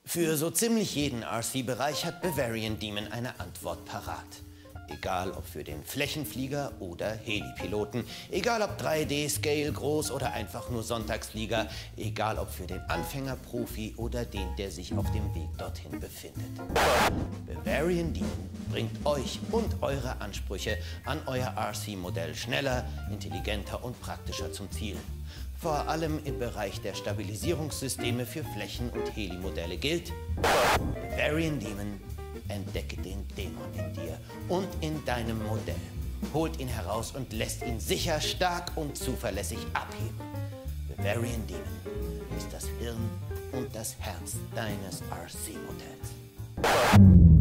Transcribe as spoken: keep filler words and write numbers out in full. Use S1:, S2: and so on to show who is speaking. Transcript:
S1: Für so ziemlich jeden R C-Bereich hat Bavarian Demon eine Antwort parat. Egal ob für den Flächenflieger oder Helipiloten, egal ob drei D, Scale, groß oder einfach nur Sonntagsflieger, egal ob für den Anfänger, Profi oder den, der sich auf dem Weg dorthin befindet. Bavarian Demon bringt euch und eure Ansprüche an euer R C-Modell schneller, intelligenter und praktischer zum Ziel. Vor allem im Bereich der Stabilisierungssysteme für Flächen- und Helimodelle gilt: Bavarian Demon, entdecke den Dämon in dir und in deinem Modell. Holt ihn heraus und lässt ihn sicher, stark und zuverlässig abheben. Bavarian Demon ist das Hirn und das Herz deines R C-Modells.